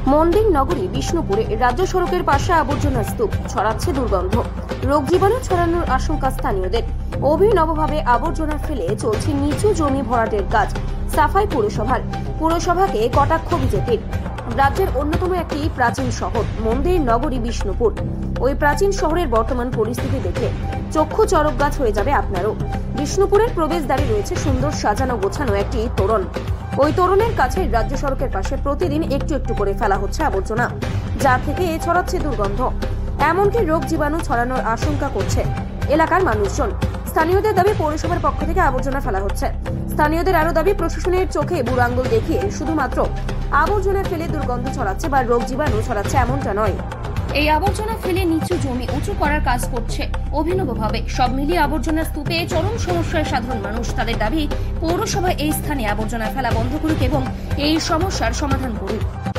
মন্দির নগরী বিষ্ণুপুরে রাজ্য সড়কের পাশে আবর্জনার স্তূপ, ছড়াচ্ছে দুর্গন্ধ। রোগ জীবাণু ছড়ানোর আশঙ্কা স্থানীয়দের। অভিনবভাবে আবর্জনা ফেলে চলছে নিচু জমি ভরাটের কাজ। সাফাই পুরসভাকে কটাক্ষ বিজেপির। রাজ্যের অন্যতম একটি প্রাচীন শহর মন্দির নগরী বিষ্ণুপুর। ওই প্রাচীন শহরের বর্তমান পরিস্থিতি দেখে চক্ষু চড়ক গাছ হয়ে যাবে আপনারও। বিষ্ণুপুরের প্রবেশদ্বারে রয়েছে সুন্দর সাজানো গোছানো একটি তোরণ। ওই তোরণের কাছে রাজ্য সড়কের পাশে প্রতিদিন একটু একটু করে ফেলা হচ্ছে আবর্জনা, যা থেকে ছড়াচ্ছে দুর্গন্ধ। এমনকি রোগ জীবাণু ছড়ানোর আশঙ্কা করছে এলাকার মানুষজন। স্থানীয়দের দাবি, পৌরসভার পক্ষ থেকে আবর্জনা ফেলা হচ্ছে। স্থানীয়দের আরো দাবি, প্রশাসনের চোখে বুড়ো আঙুল দেখিয়ে শুধুমাত্র আবর্জনা ফেলে দুর্গন্ধ ছড়াচ্ছে বা রোগ জীবাণু ছড়াচ্ছে এমনটা নয়। এই আবর্জনা ফেলে নিচু জমি উঁচু করার কাজ করছে অভিনবভাবে। সব মিলিয়ে আবর্জনার স্তূপে চরম সমস্যায় সাধারণ মানুষ। তাদের দাবি, পৌরসভা এই স্থানে আবর্জনা ফেলা বন্ধ করুক এবং এই সমস্যার সমাধান করুক।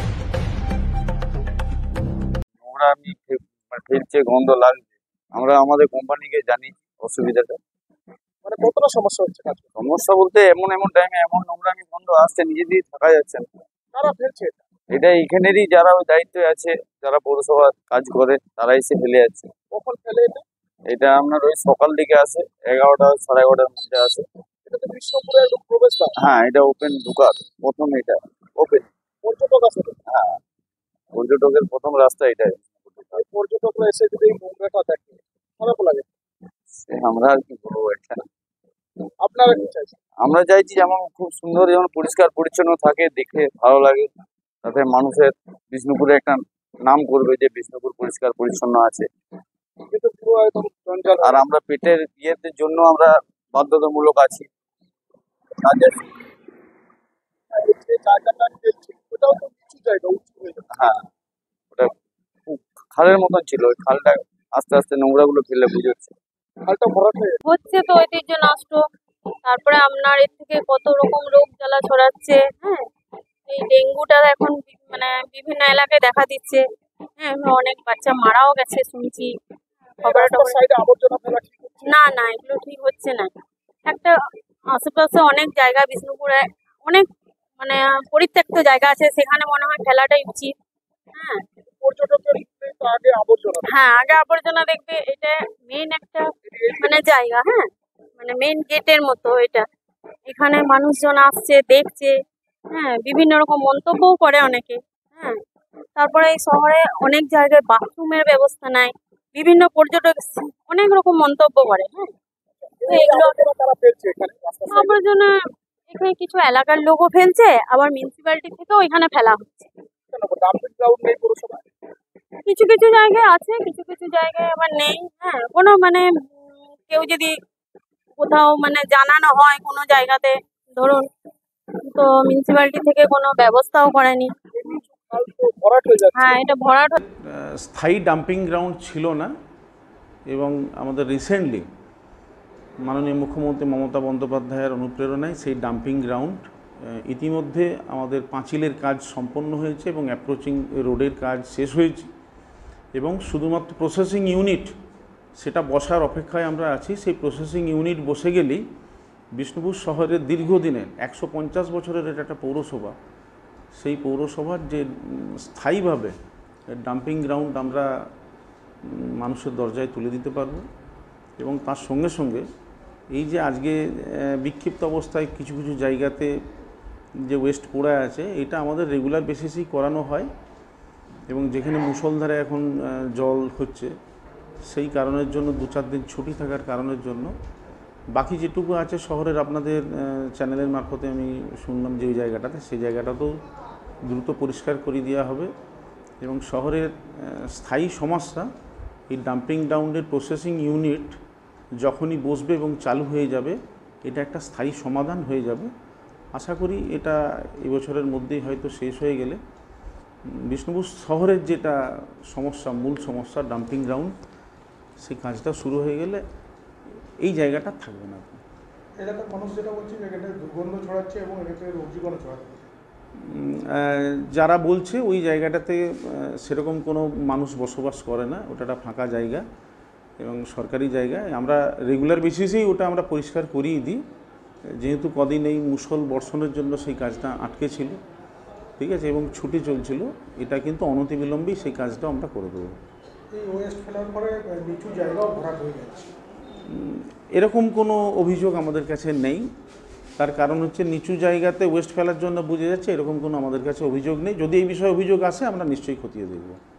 ফেলছে, গন্ধ লাগছে। আমরা আমাদের কোম্পানিকে জানি অসুবিধাটা। মানে কতটা সমস্যা হচ্ছে কাজ? সমস্যা বলতে এমন টাইমে এমন নোংরামি গন্ধ আসছে, নিজে দিয়ে থাকা যাচ্ছে না। কারা ফেলছে? এটা এখানেরই যারা ওই দায়িত্বে আছে, যারা পৌরসভার কাজ করে, তারা এসে ফেলে যাচ্ছে। কখন ফেলে এটা? এটা আপনার ওই সকাল দিকে আসে, 11টা 11:30-এর মধ্যে আসে। এটা তো বিষ্ণুপুরের প্রবেশদ্বার। হ্যাঁ, এটা ওপেন ঢুকার প্রথম, এটা ওপেন। পর্যটক আছে? হ্যাঁ, পর্যটকের প্রথম রাস্তা এটাই। পর্যটকরা এসে যদি এই নোংরাটা দেখে খারাপ লাগে। আমরা আর কি করবো এটা। আপনারা কি চাইছেন? আমরা চাইছি যেমন খুব সুন্দর, যেমন পরিষ্কার পরিচ্ছন্ন থাকে, দেখে ভালো লাগে, তাতে মানুষের বিষ্ণুপুরে একটা নাম করবে যে বিষ্ণুপুর পরিষ্কার পরিচ্ছন্ন আছে। কিন্তু পুরো একদম জঞ্জাল। আর আমরা পেটের ইয়ের জন্য আমরা বাধ্যতামূলক আছি। কাজের যে জায়গাটা ফেলছে ওটাও তো নিচু জায়গা, উঁচু হয়ে যাবে। হ্যাঁ, ওটা খুব খালের মতন ছিল, ওই খালটা আস্তে আস্তে নোংরা গুলো ফেলে বুঝেছে। খালটা ভরাট হয়ে হচ্ছে তো ঐতিহ্য নষ্ট। তারপরে আপনার এর থেকে কত রকম রোগ জ্বালা ছড়াচ্ছে। হ্যাঁ, এই ডেঙ্গুটা এখন মানে বিভিন্ন এলাকায় দেখা দিচ্ছে। হ্যাঁ, অনেক বাচ্চা মারাও গেছে শুনছি খবরে টবরে। সাইডে আবর্জনা ফেলা ঠিক হচ্ছে? না না, এগুলো ঠিক হচ্ছে না। একটা আশেপাশে অনেক জায়গা বিষ্ণুপুরে অনেক মানে পরিত্যক্ত জায়গা আছে, সেখানে মনে হয় ফেলাটাই উচিত। হ্যাঁ পর্যটকের তো আগে আবর্জনা। হ্যাঁ, আগে আবর্জনা দেখবে। এটা মেইন একটা মানে জায়গা। হ্যাঁ, মানে মেইন গেটের মতো এটা। এখানে মানুষজন আসছে, দেখছে। হ্যাঁ, বিভিন্ন রকম মন্তব্যও করে অনেকে। হ্যাঁ, তারপরে এই শহরে অনেক জায়গায় বাথরুমের ব্যবস্থা নাই। বিভিন্ন পর্যটক অনেক রকম মন্তব্য করে। হ্যাঁ, তো এগুলো তারা ফেলছে এখানে রাস্তার সাইডে। আবর্জনা এখানে কিছু এলাকার লোকও ফেলছে, আবার মিউনিসিপ্যালিটি থেকেও এখানে ফেলা হচ্ছে। কেন ডাম্পিং গ্রাউন্ড নেই পৌরসভায়? কিছু কিছু জায়গায় আছে, কিছু কিছু জায়গায় আবার নেই। হ্যাঁ, কোনো মানে কেউ যদি কোথাও মানে জানানো হয় কোনো জায়গাতে, ধরুন, তো মিউনিসিপ্যালিটি থেকে কোনো ব্যবস্থাও করেনি। খাল তো ভরাট হয়ে যাচ্ছে। হ্যাঁ, এটা ভরাট স্থায়ী ডাম্পিং গ্রাউন্ড ছিল না, এবং আমাদের রিসেন্টলি মাননীয় মুখ্যমন্ত্রী মমতা বন্দ্যোপাধ্যায়ের অনুপ্রেরণায় সেই ডাম্পিং গ্রাউন্ড ইতিমধ্যে আমাদের পাঁচিলের কাজ সম্পন্ন হয়েছে এবং অ্যাপ্রোচিং রোডের কাজ শেষ হয়েছে, এবং শুধুমাত্র প্রসেসিং ইউনিট সেটা বসার অপেক্ষায় আমরা আছি। সেই প্রসেসিং ইউনিট বসে গেলেই বিষ্ণুপুর শহরের দীর্ঘদিনের 150 বছরের এটা একটা পৌরসভা, সেই পৌরসভার যে স্থায়ীভাবে ডাম্পিং গ্রাউন্ড আমরা মানুষের দরজায় তুলে দিতে পারবো। এবং তার সঙ্গে সঙ্গে এই যে আজকে বিক্ষিপ্ত অবস্থায় কিছু কিছু জায়গাতে যে ওয়েস্ট পড়ে আছে, এটা আমাদের রেগুলার বেসিসেই করানো হয়, এবং যেখানে মুষলধারে এখন জল হচ্ছে, সেই কারণের জন্য 2-4 দিন ছুটি থাকার কারণের জন্য বাকি যেটুকু আছে শহরের, আপনাদের চ্যানেলের মারফতে আমি শুনলাম যে ওই জায়গাটাতে, সেই জায়গাটাতেও দ্রুত পরিষ্কার করে দেওয়া হবে। এবং শহরের স্থায়ী সমস্যা এই ডাম্পিং গ্রাউন্ডের প্রসেসিং ইউনিট যখনই বসবে এবং চালু হয়ে যাবে, এটা একটা স্থায়ী সমাধান হয়ে যাবে। আশা করি এটা এবছরের মধ্যেই হয়তো শেষ হয়ে গেলে বিষ্ণুপুর শহরের যেটা সমস্যা, মূল সমস্যা ডাম্পিং গ্রাউন্ড, সেই কাজটা শুরু হয়ে গেলে এই জায়গাটা থাকবে না। এলাকার মানুষ যেটা বলছে যে এখানে দুর্গন্ধ ছড়াচ্ছে এবং এখানে রোগ জীবাণু ছড়াচ্ছে। যারা বলছে ওই জায়গাটাতে সেরকম কোনো মানুষ বসবাস করে না, ওটা একটা ফাঁকা জায়গা এবং সরকারি জায়গায়। আমরা রেগুলার বেসিসেই ওটা আমরা পরিষ্কার করিয়ে দিই, যেহেতু কদিন এই মুষল বর্ষণের জন্য সেই কাজটা আটকে ছিল। ঠিক আছে, এবং ছুটি চলছিল। এটা কিন্তু অনতিবিলম্বেই সেই কাজটা আমরা করে দেবো। এই ওয়েস্ট ফেলার পরে নিচু জায়গাও ভরাট হয়ে যাচ্ছে। এরকম কোনো অভিযোগ আমাদের কাছে নেই। তার কারণ হচ্ছে নিচু জায়গাতে ওয়েস্ট ফেলার জন্য বুঝে যাচ্ছে, এরকম কোনো আমাদের কাছে অভিযোগ নেই। যদি এই বিষয়ে অভিযোগ আসে আমরা নিশ্চয়ই খতিয়ে দেখব।